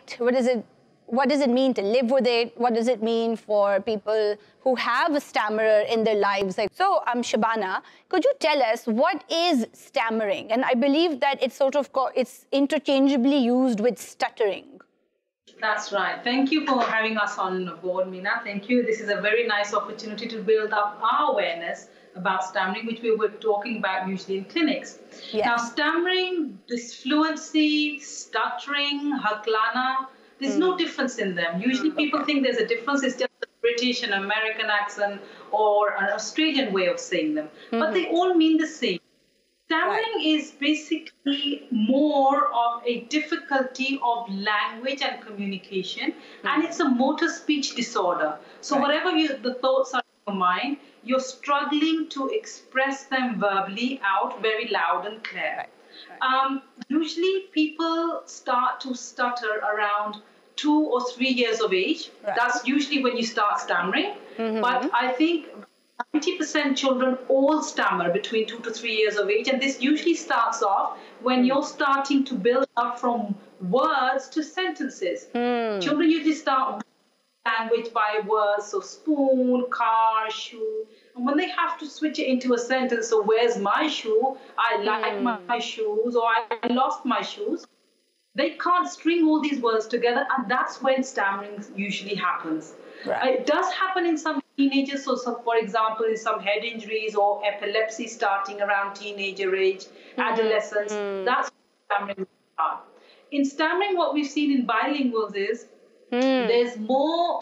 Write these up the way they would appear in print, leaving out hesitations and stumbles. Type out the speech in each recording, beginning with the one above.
it? What does it mean to live with it? What does it mean for people who have a stammerer in their lives? So, Shabana, could you tell us what is stammering? And I believe that it's it's interchangeably used with stuttering. That's right. Thank you for having us on board, Meena. Thank you. This is a very nice opportunity to build up our awareness about stammering, which we were talking about usually in clinics. Yes. Now, stammering, disfluency, stuttering, haklana, there's no difference in them. Usually people think there's a difference. It's just a British and American accent or an Australian way of saying them. But they all mean the same. Stammering is basically more of a difficulty of language and communication, and it's a motor speech disorder. So whatever the thoughts are in your mind, you're struggling to express them verbally out very loud and clear. Usually people start to stutter around 2 or 3 years of age. That's usually when you start stammering. But I think 90% children all stammer between 2 to 3 years of age, and this usually starts off when you're starting to build up from words to sentences. Children usually start language by words, so spoon, car, shoe, and when they have to switch it into a sentence, so where's my shoe, I like my shoes, or I lost my shoes, they can't string all these words together, and that's when stammering usually happens. It does happen in some teenagers, so for example, in some head injuries or epilepsy starting around teenager age, adolescence, that's stammering. In stammering, what we've seen in bilinguals is there's more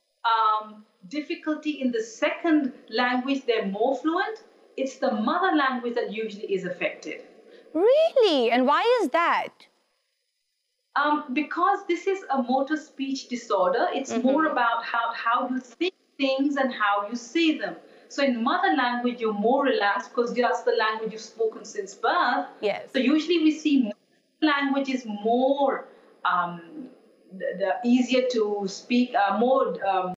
difficulty in the second language. They're more fluent. It's the mother language that usually is affected. Really? And why is that? Because this is a motor speech disorder. It's more about how you think things and how you say them. So in mother language, you're more relaxed because that's the language you've spoken since birth. Yes. So usually we see language is more easier to speak, more